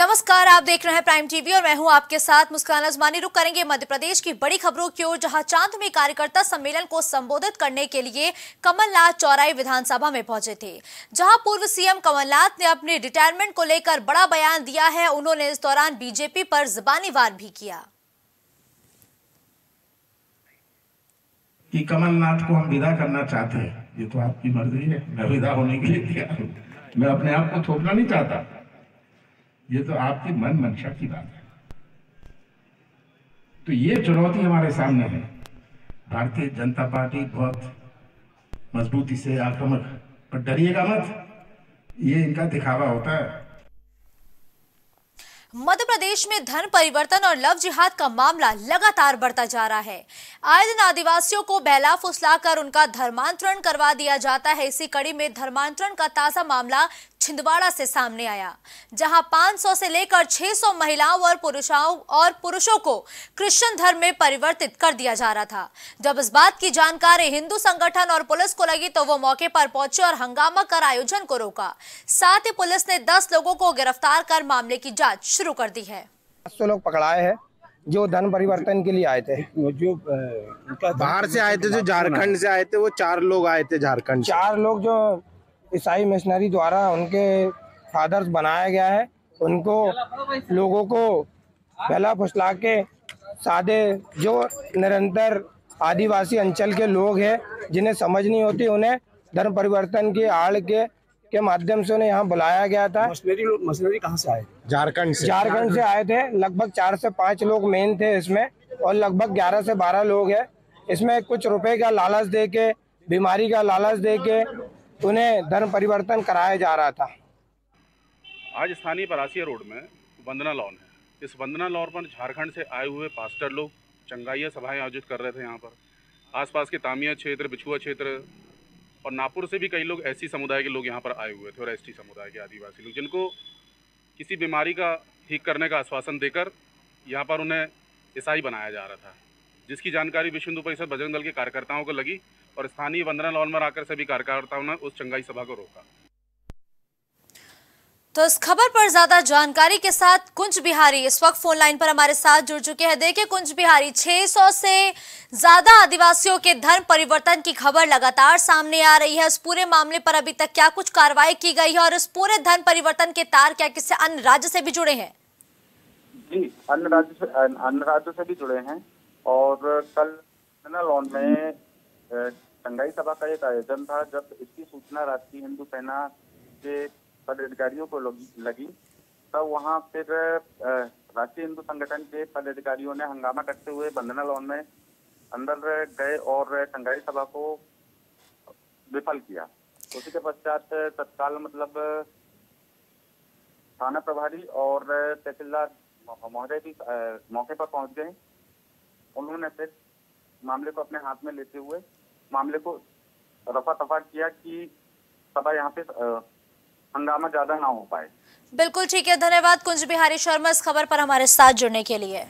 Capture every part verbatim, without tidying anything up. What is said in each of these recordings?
नमस्कार, आप देख रहे हैं प्राइम टीवी और मैं हूं आपके साथ मुस्कान अजमानी। रुक करेंगे मध्य प्रदेश की बड़ी खबरों की ओर, जहां चांद में कार्यकर्ता सम्मेलन को संबोधित करने के लिए कमलनाथ चौराई विधानसभा में पहुंचे थे, जहां पूर्व सीएम कमलनाथ ने अपने रिटायरमेंट को लेकर बड़ा बयान दिया है। उन्होंने इस दौरान बीजेपी पर जुबानी वार भी किया कि कमलनाथ को हम विदा करना चाहते हैं। ये तो आपकी मर्जी है, मैं विदा होने के लिए तैयार हूं। मैं अपने आप को थोपना नहीं चाहता, ये तो आपकी मन मंशा की बात है। तो ये चुनौती हमारे सामने है। भारतीय जनता पार्टी बहुत मजबूती से आक्रामक, पर डरिएगा मत, ये इनका दिखावा होता है। मध्य प्रदेश में धन परिवर्तन और लव जिहाद का मामला लगातार बढ़ता जा रहा है। आए दिन आदिवासियों को बहला फुसलाकर उनका धर्मांतरण करवा दिया जाता है। इसी कड़ी में धर्मांतरण का ताजा मामला छिंदवाड़ा से सामने आया, जहां पाँच सौ से लेकर छह सौ महिलाओं और पुरुषों और पुरुषों को क्रिश्चियन धर्म में परिवर्तित कर दिया जा रहा था। जब इस बात की जानकारी हिंदू संगठन और पुलिस को लगी तो वो मौके पर पहुंचे और हंगामा कर आयोजन को रोका। साथ ही पुलिस ने दस लोगों को गिरफ्तार कर मामले की जांच शुरू कर दी है। पाँच सौ लोग पकड़ाए हैं जो धन परिवर्तन के लिए आए थे। जो बाहर से आए थे, जो झारखंड से आए थे, वो चार लोग आए थे झारखंड। चार लोग जो ईसाई मिशनरी द्वारा उनके फादर्स बनाया गया है, उनको लोगों को पहला फुसला के सादे जो निरंतर आदिवासी अंचल के लोग हैं जिन्हें समझ नहीं होती, उन्हें धर्म परिवर्तन की आड़ के के माध्यम से उन्हें यहाँ बुलाया गया था। मशीनरी मशीनरी कहाँ से आए? झारखंड से। झारखंड से आए थे। लगभग चार से पाँच लोग मेन थे इसमें, और लगभग ग्यारह से बारह लोग हैं इसमें। कुछ रुपए का लालच दे के, बीमारी का लालच दे के उन्हें धर्म परिवर्तन कराया जा रहा था। आज स्थानीय परासिया रोड में वंदना लॉन है। इस वंदना लॉन पर झारखंड से आए हुए पास्टर लोग चंगाइया सभाएं आयोजित कर रहे थे। यहाँ पर आसपास के तामिया क्षेत्र, बिछुआ क्षेत्र और नागपुर से भी कई लोग एससी समुदाय के लोग यहाँ पर आए हुए थे, और एसटी समुदाय के आदिवासी लोग, जिनको किसी बीमारी का ठीक करने का आश्वासन देकर यहाँ पर उन्हें ईसाई बनाया जा रहा था, जिसकी जानकारी विश्व हिंदू परिषद बजरंग दल के कार्यकर्ताओं को लगी और स्थानीय वंदना लॉन में आकर सभी कार्यकर्ताओं ने उस चंगाई सभा को रोका। तो इस खबर पर ज्यादा जानकारी के साथ कुंज बिहारी इस वक्त फोन लाइन पर हमारे साथ जुड़ चुके हैं। देखिए कुंज बिहारी, छह सौ से ज्यादा आदिवासियों के धर्म परिवर्तन की खबर लगातार सामने आ रही है। इस पूरे मामले पर अभी तक क्या कुछ कार्रवाई की गई है, और इस पूरे धर्म परिवर्तन के तार क्या किसी अन्य राज्य से भी जुड़े हैं? जी, अन्य राज्य से अन्य राज्यों से भी जुड़े हैं। और कल वंदना लॉन में चंगाई सभा का एक आयोजन था। जब इसकी सूचना राष्ट्रीय हिंदू सेना के पदाधिकारियों को लगी, तब वहां फिर राष्ट्रीय हिंदू संगठन के पदाधिकारियों ने हंगामा करते हुए वंदना लॉन में अंदर गए और चंगाई सभा को विफल किया। उसी के पश्चात तत्काल मतलब थाना प्रभारी और तहसीलदार महोदय भी मौके पर पहुंच गए। उन्होंने फिर मामले को अपने हाथ में लेते हुए मामले को रफा दफा किया कि सभा यहाँ पे हंगामा ज्यादा ना हो पाए। बिल्कुल ठीक है, धन्यवाद कुंज बिहारी शर्मा इस खबर पर हमारे साथ जुड़ने के लिए।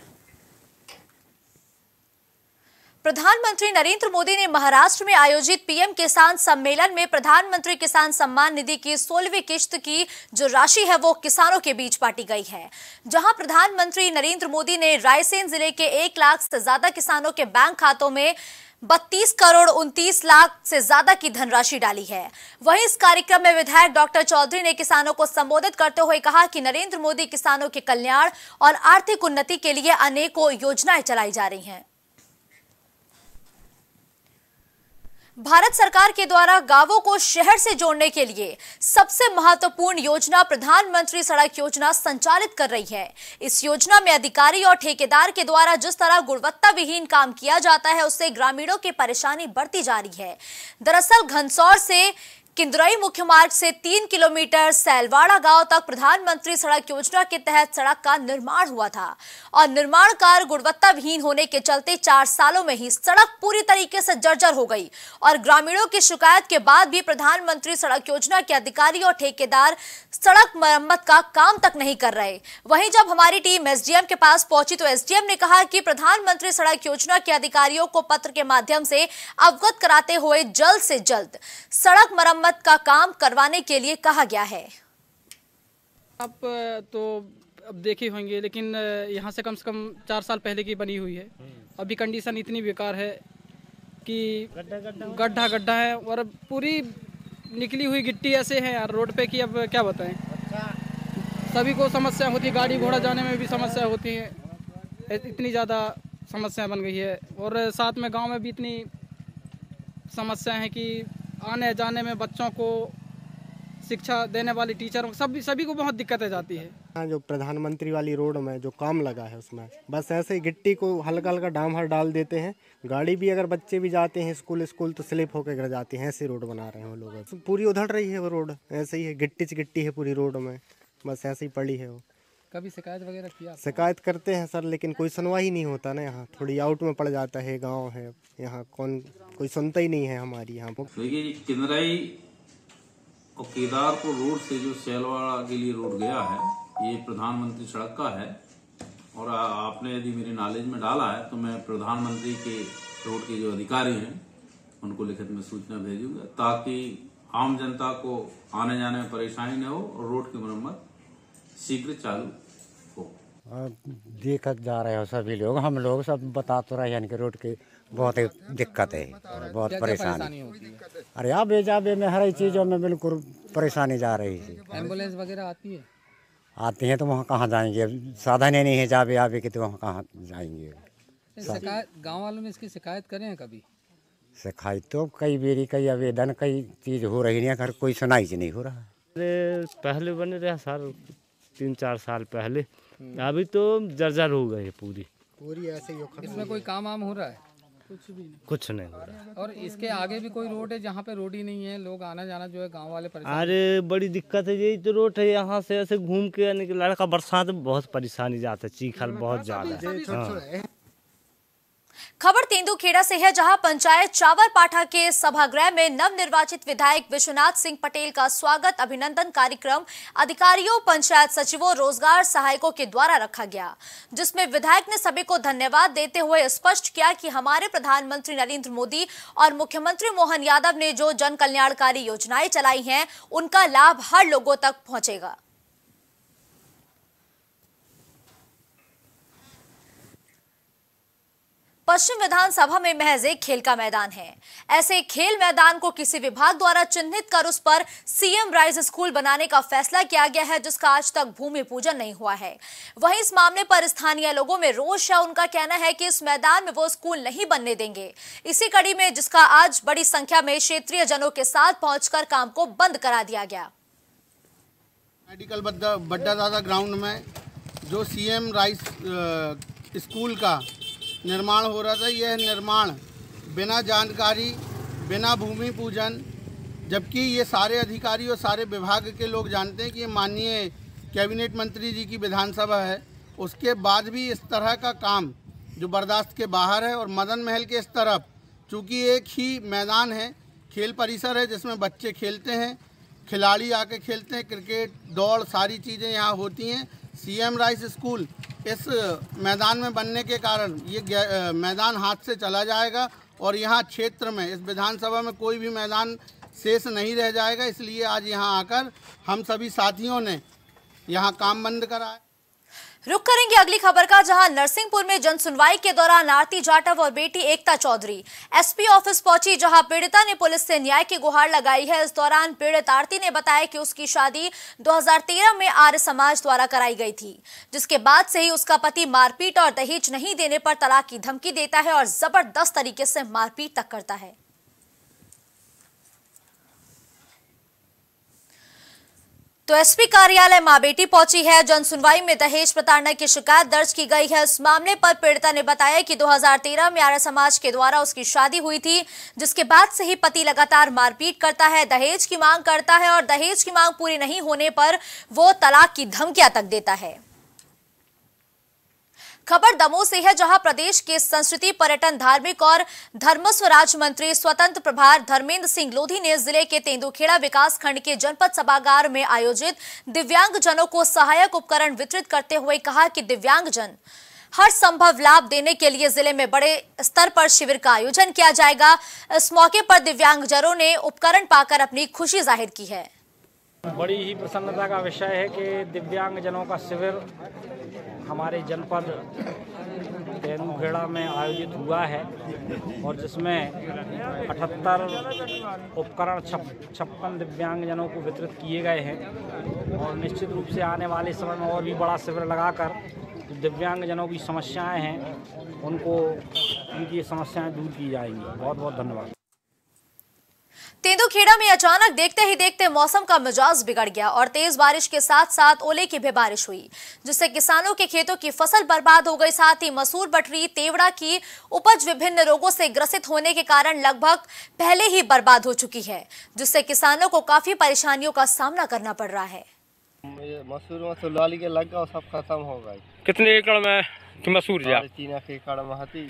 प्रधानमंत्री नरेंद्र मोदी ने महाराष्ट्र में आयोजित पीएम किसान सम्मेलन में प्रधानमंत्री किसान सम्मान निधि की सोलहवीं किश्त की जो राशि है वो किसानों के बीच बांटी गई है, जहां प्रधानमंत्री नरेंद्र मोदी ने रायसेन जिले के एक लाख से ज्यादा किसानों के बैंक खातों में बत्तीस करोड़ उनतीस लाख से ज्यादा की धनराशि डाली है। वहीं इस कार्यक्रम में विधायक डॉक्टर चौधरी ने किसानों को संबोधित करते हुए कहा कि नरेंद्र मोदी किसानों के कल्याण और आर्थिक उन्नति के लिए अनेकों योजनाएं चलाई जा रही हैं। भारत सरकार के द्वारा गांवों को शहर से जोड़ने के लिए सबसे महत्वपूर्ण योजना प्रधानमंत्री सड़क योजना संचालित कर रही है। इस योजना में अधिकारी और ठेकेदार के द्वारा जिस तरह गुणवत्ता विहीन काम किया जाता है, उससे ग्रामीणों की परेशानी बढ़ती जा रही है। दरअसल घनसौर से किंदुरई मुख्य मार्ग से तीन किलोमीटर सैलवाड़ा गांव तक प्रधानमंत्री सड़क योजना के तहत सड़क का निर्माण हुआ था, और निर्माण कार्य गुणवत्ता विहीन होने के चलते चार सालों में ही सड़क पूरी तरीके से जर्जर हो गई, और ग्रामीणों की शिकायत के बाद भी प्रधानमंत्री सड़क योजना के अधिकारी और ठेकेदार सड़क मरम्मत का काम तक नहीं कर रहे। वहीं जब हमारी टीम एसडीएम के पास पहुंची तो एसडीएम ने कहा कि प्रधानमंत्री सड़क योजना के अधिकारियों को पत्र के माध्यम से अवगत कराते हुए जल्द से जल्द सड़क मरम्मत का काम करवाने के लिए कहा गया है। आप तो अब देखे होंगे, लेकिन यहाँ से कम से कम चार साल पहले की बनी हुई है। अभी कंडीशन इतनी बेकार है कि गड्ढा गड्ढा है और पूरी निकली हुई गिट्टी ऐसे है यार रोड पे कि अब क्या बताएं। सभी को समस्या होती है, गाड़ी घोड़ा जाने में भी समस्या होती है, इतनी ज़्यादा समस्या बन गई है। और साथ में गांव में भी इतनी समस्या है कि आने जाने में बच्चों को, शिक्षा देने वाले टीचर, सभी सभी को बहुत दिक्कतें जाती है। हाँ, जो प्रधानमंत्री वाली रोड में जो काम लगा है उसमें बस ऐसे ही गिट्टी को हल्का हल्का डामर डाल देते हैं। गाड़ी भी, अगर बच्चे भी जाते हैं स्कूल स्कूल तो स्लिप होकर गिर जाती हैं। ऐसी रोड बना रहे हैं वो लोग। पूरी उधड़ रही है वो रोड, ऐसे ही है, गिट्टी च गिट्टी है पूरी रोड में, बस ऐसे ही पड़ी है वो। कभी शिकायत वगैरह किया? शिकायत करते हैं सर, लेकिन कोई सुनवाई नहीं होता ना। यहाँ थोड़ी आउट में पड़ जाता है, गाँव है, यहाँ कौन कोई सुनता ही नहीं है हमारी यहाँ पर। देखिए, किनराई और केदारपुर रोड से जो सैलवाड़ा के लिए रोड गया है, ये प्रधानमंत्री सड़क का है। और आपने यदि मेरे नॉलेज में डाला है तो मैं प्रधानमंत्री के रोड के जो अधिकारी हैं उनको लिखित में सूचना भेजूंगा, ताकि आम जनता को आने जाने में परेशानी न हो और रोड की मरम्मत शीघ्र चालू हो। देखत जा रहे हो सभी लोग, हम लोग सब बता तो रहे हैं कि रोड की बहुत ही दिक्कत है, बहुत परेशानी होती है। अरे यहाँ बेजाबे में हर चीज़ों में बिल्कुल परेशानी जा रही है। एम्बुलेंस वगैरह आती है? आती हैं तो वहाँ कहाँ जाएंगे, साधन ही नहीं है जाबे आबे के, तो वहाँ कहाँ जाएंगे। शिकायत गाँव वालों में इसकी शिकायत करें हैं कभी? शिकायत तो कई बेरी, कई आवेदन, कई चीज़ हो रही है, घर कोई सुनाई से नहीं हो रहा। अरे पहले बने रहा सर, तीन चार साल पहले, अभी तो जर्जर हो गए पूरी पूरी ऐसे ही। इसमें कोई काम वाम हो रहा है? कुछ भी नहीं, कुछ नहीं हो रहा। और इसके आगे भी कोई रोड है जहाँ पे रोड ही नहीं है, लोग आना जाना जो है गांव वाले परेशान। अरे बड़ी दिक्कत है, यही तो रोड है, यहाँ से ऐसे घूम के आने के लड़का बरसात में बहुत परेशानी जाता है, चीखल बहुत ज्यादा। खबर तेंदुखेड़ा से है, जहां पंचायत चावरपाठा के सभागृह में नवनिर्वाचित विधायक विश्वनाथ सिंह पटेल का स्वागत अभिनंदन कार्यक्रम अधिकारियों, पंचायत सचिवों, रोजगार सहायकों के द्वारा रखा गया, जिसमें विधायक ने सभी को धन्यवाद देते हुए स्पष्ट किया कि हमारे प्रधानमंत्री नरेंद्र मोदी और मुख्यमंत्री मोहन यादव ने जो जन कल्याणकारी योजनाएं चलाई हैं, उनका लाभ हर लोगों तक पहुंचेगा। पश्चिम विधानसभा में महज एक खेल का मैदान है। ऐसे खेल मैदान को किसी विभाग द्वारा चिन्हित कर उस पर सीएम राइज स्कूल बनाने का फैसला किया गया है, जिसका आज तक भूमि पूजन नहीं हुआ है। वहीं इस मामले पर स्थानीय लोगों में रोष है। उनका कहना है कि इस मैदान में वो स्कूल नहीं बनने देंगे। इसी कड़ी में जिसका आज बड़ी संख्या में क्षेत्रीय जनों के साथ पहुंचकर काम को बंद करा दिया गया। मेडिकल बड्डा दादा ग्राउंड में जो सीएम राइस स्कूल का निर्माण हो रहा था, यह निर्माण बिना जानकारी, बिना भूमि पूजन, जबकि ये सारे अधिकारी और सारे विभाग के लोग जानते हैं कि ये माननीय कैबिनेट मंत्री जी की विधानसभा है, उसके बाद भी इस तरह का काम जो बर्दाश्त के बाहर है। और मदन महल के इस तरफ चूँकि एक ही मैदान है, खेल परिसर है जिसमें बच्चे खेलते हैं, खिलाड़ी आके खेलते हैं, क्रिकेट, दौड़, सारी चीज़ें यहाँ होती हैं। सीएम राइस स्कूल इस मैदान में बनने के कारण ये मैदान हाथ से चला जाएगा और यहाँ क्षेत्र में, इस विधानसभा में कोई भी मैदान शेष नहीं रह जाएगा। इसलिए आज यहाँ आकर हम सभी साथियों ने यहाँ काम बंद करा है। रुक करेंगे अगली खबर का, जहां नरसिंहपुर में जन सुनवाई के दौरान आरती जाटव और बेटी एकता चौधरी एसपी ऑफिस पहुंची, जहां पीड़िता ने पुलिस से न्याय की गुहार लगाई है। इस दौरान पीड़ित आरती ने बताया कि उसकी शादी दो हज़ार तेरह में आर्य समाज द्वारा कराई गई थी, जिसके बाद से ही उसका पति मारपीट और दहेज नहीं देने पर तलाक की धमकी देता है और जबरदस्त तरीके से मारपीट तक करता है। तो एसपी कार्यालय मां बेटी पहुंची है। जन सुनवाई में दहेज प्रताड़ना की शिकायत दर्ज की गई है। इस मामले पर पीड़िता ने बताया कि दो हज़ार तेरह में आर्य समाज के द्वारा उसकी शादी हुई थी, जिसके बाद से ही पति लगातार मारपीट करता है, दहेज की मांग करता है और दहेज की मांग पूरी नहीं होने पर वो तलाक की धमकियां तक देता है। खबर दमोह से है, जहां प्रदेश के संस्कृति, पर्यटन, धार्मिक और धर्मस्व राज्य मंत्री स्वतंत्र प्रभार धर्मेंद्र सिंह लोधी ने जिले के तेंदुखेड़ा विकास खंड के जनपद सभागार में आयोजित दिव्यांग जनों को सहायक उपकरण वितरित करते हुए कहा कि दिव्यांग जन हर संभव लाभ देने के लिए जिले में बड़े स्तर पर शिविर का आयोजन किया जाएगा। इस मौके पर दिव्यांग जनों ने उपकरण पाकर अपनी खुशी जाहिर की है। बड़ी ही प्रसन्नता का विषय है कि दिव्यांगजनों का शिविर हमारे जनपद तेंदुखेड़ा में आयोजित हुआ है और जिसमें अठहत्तर उपकरण छप्पन दिव्यांगजनों को वितरित किए गए हैं और निश्चित रूप से आने वाले समय में और भी बड़ा शिविर लगाकर जो दिव्यांगजनों की समस्याएं हैं उनको उनकी समस्याएं दूर की जाएंगी। बहुत बहुत धन्यवाद। तेंदुखेड़ा में अचानक देखते ही देखते मौसम का मिजाज बिगड़ गया और तेज बारिश के साथ साथ ओले की भी बारिश हुई, जिससे किसानों के खेतों की फसल बर्बाद हो गई। साथ ही मसूर, बटरी, तेवड़ा की उपज विभिन्न रोगों से ग्रसित होने के कारण लगभग पहले ही बर्बाद हो चुकी है, जिससे किसानों को काफी परेशानियों का सामना करना पड़ रहा है। मसूर में लाली के लग गया, सब खत्म हो गई। कितने एकड़ में मसूर जा? तीन एकड़ में हती,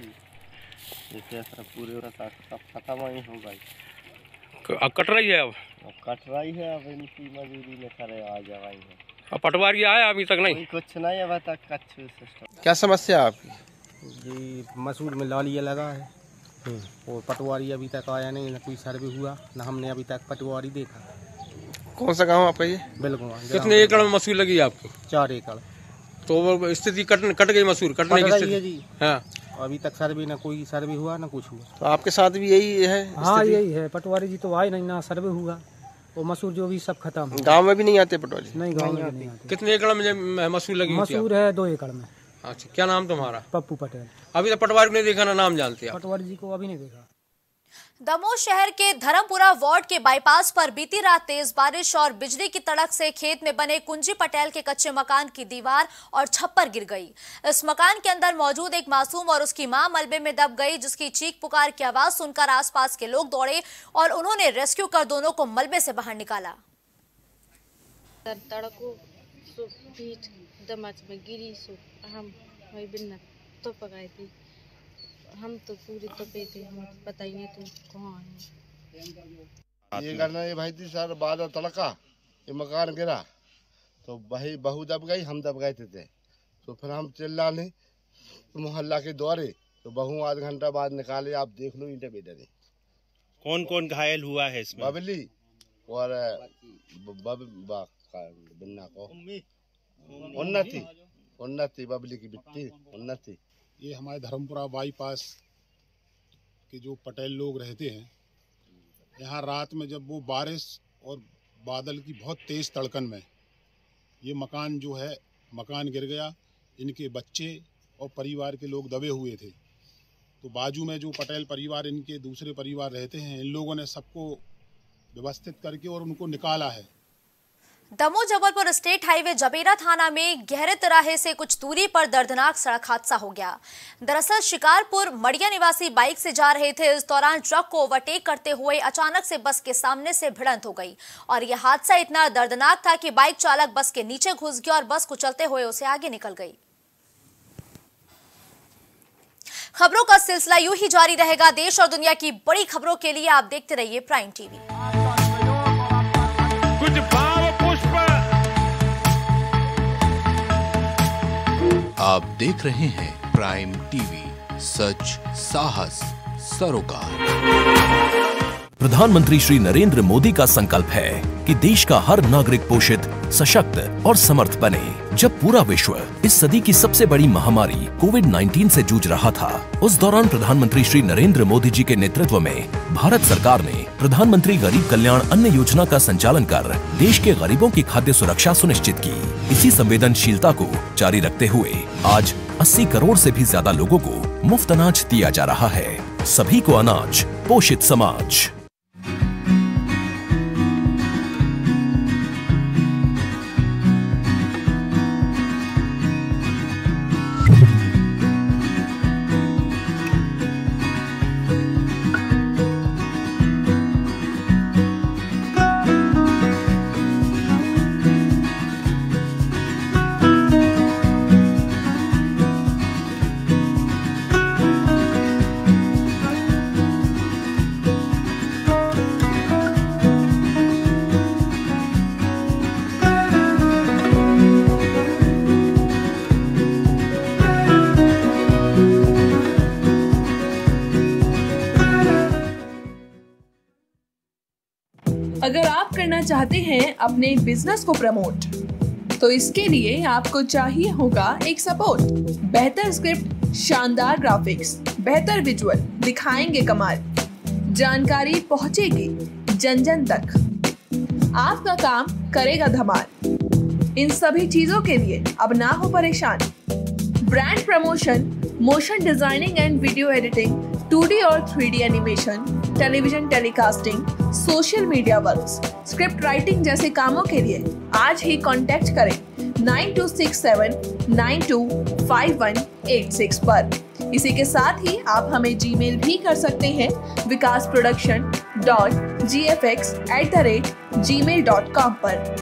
पूरे सब खत्म ही हो गई। कट रही है अब कट रही है अब इनकी मजदूरी में करे आ जावाई है। अब पटवारी आया अभी तक नहीं? कुछ नहीं अभी तक कच्छ सिस्टम। क्या समस्या है आपकी? जी मसूर में लालिया लगा है और पटवारी अभी तक आया नहीं, न कोई सर्वे हुआ, न हमने अभी तक पटवारी देखा। कौन सा गाँव आपका ये? बिल्कुल। कितने एकड़ में मसूर लगी आपकी? चार एकड़। तो स्थिति कट कट गई मसूर कटने की स्थिति है जी। हाँ अभी तक सर्वे न कोई सर्वे हुआ न कुछ हुआ। तो आपके साथ भी यही है? हाँ यही है, पटवारी जी तो आए नहीं, ना सर्वे हुआ और मसूर जो भी सब खत्म। गांव में भी नहीं आते पटवारी? नहीं गांव में नहीं आते। कितने एकड़ में मसूर लगी? मसूर है दो एकड़ में। अच्छा, क्या नाम तुम्हारा? पप्पू पटेल। अभी तो पटवारी ने देखा ना, नाम जानते हैं? पटवारी जी को अभी नहीं देखा। दमोह शहर के धर्मपुरा वार्ड के बाईपास पर बीती रात तेज बारिश और बिजली की तड़क से खेत में बने कुंजी पटेल के कच्चे मकान की दीवार और छप्पर गिर गई। इस मकान के अंदर मौजूद एक मासूम और उसकी मां मलबे में दब गई, जिसकी चीख पुकार की आवाज सुनकर आसपास के लोग दौड़े और उन्होंने रेस्क्यू कर दोनों को मलबे से बाहर निकाला। तड़को सो पीठ दमाच में गिरी, सो हम वही बिन्ना तो पकाई थी, हम तो पूरे तपे थे, हम पता ही नहीं तुम कहाँ हैं। ये करना ये भाई थी सर, बाद तड़का ये मकान गिरा तो भाई बहू दब गई, हम दब गए थे। तो फिर हम चिल्लाने मोहल्ला के दौरे तो बहू आध घंटा बाद निकाले, आप देख लो ईंटे बेटे। कौन कौन घायल हुआ है इसमें? बबली और बिन्ना को उन्नति उन्नति बबली की बिट्टी उन्नति। ये हमारे धर्मपुरा बाईपास के जो पटेल लोग रहते हैं, यहाँ रात में जब वो बारिश और बादल की बहुत तेज़ तड़कन में ये मकान जो है मकान गिर गया। इनके बच्चे और परिवार के लोग दबे हुए थे, तो बाजू में जो पटेल परिवार इनके दूसरे परिवार रहते हैं, इन लोगों ने सबको व्यवस्थित करके और उनको निकाला है। दमोह जबलपुर स्टेट हाईवे जबेरा थाना में गहरे तिराहे से कुछ दूरी पर दर्दनाक सड़क हादसा हो गया। दरअसल शिकारपुर मड़िया निवासी बाइक से जा रहे थे, इस दौरान ट्रक को ओवरटेक करते हुए अचानक से बस के सामने से भिड़ंत हो गई और यह हादसा इतना दर्दनाक था कि बाइक चालक बस के नीचे घुस गया और बस कुचलते हुए उसे आगे निकल गई। खबरों का सिलसिला यूं ही जारी रहेगा। देश और दुनिया की बड़ी खबरों के लिए आप देखते रहिए प्राइम टीवी। कुछ भाव पुष्प आप देख रहे हैं प्राइम टीवी, सच साहस सरोकार। प्रधानमंत्री श्री नरेंद्र मोदी का संकल्प है कि देश का हर नागरिक पोषित, सशक्त और समर्थ बने। जब पूरा विश्व इस सदी की सबसे बड़ी महामारी कोविड उन्नीस से जूझ रहा था, उस दौरान प्रधानमंत्री श्री नरेंद्र मोदी जी के नेतृत्व में भारत सरकार ने प्रधानमंत्री गरीब कल्याण अन्न योजना का संचालन कर देश के गरीबों की खाद्य सुरक्षा सुनिश्चित की। इसी संवेदनशीलता को जारी रखते हुए आज अस्सी करोड़ से भी ज्यादा लोगों को मुफ्त अनाज दिया जा रहा है। सभी को अनाज, पोषित समाज। आप करना चाहते हैं अपने बिजनेस को प्रमोट, तो इसके लिए आपको चाहिए होगा एक सपोर्ट। बेहतर स्क्रिप्ट, शानदार ग्राफिक्स, बेहतर विजुअल, दिखाएंगे कमाल, जानकारी पहुंचेगी जन जन तक, आपका काम करेगा धमाल। इन सभी चीजों के लिए अब ना हो परेशान। Brand promotion, motion designing and video editing, two D और three D animation, television telecasting, social media works, script writing जैसे कामों के लिए आज ही कांटेक्ट करें nine two six seven nine two five one eight six पर। इसी के साथ ही आप हमें जीमेल भी कर सकते हैं Vikas production dot G F X at the rate Gmail dot com पर।